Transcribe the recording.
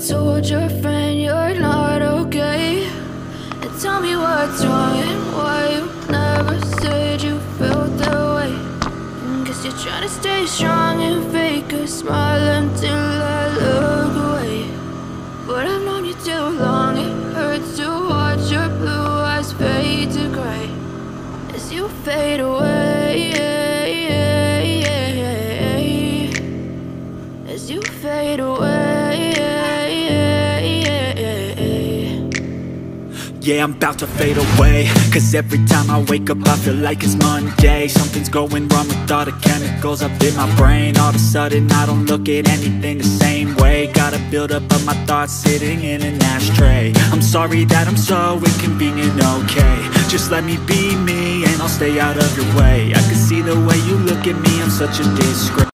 told your friend you're not okay? And tell me what's wrong and why you never said you felt that way. Guess you're trying to stay strong and fake a smile until I look away. But I've known you too long, it hurts to watch your blue eyes fade to gray as you fade away, as you fade away. Yeah, I'm about to fade away, cause every time I wake up I feel like it's Monday. Something's going wrong with all the chemicals up in my brain. All of a sudden I don't look at anything the same way. Got a buildup of my thoughts sitting in an ashtray. I'm sorry that I'm so inconvenient, okay? Just let me be me and I'll stay out of your way. I can see the way you look at me, I'm such a disgrace.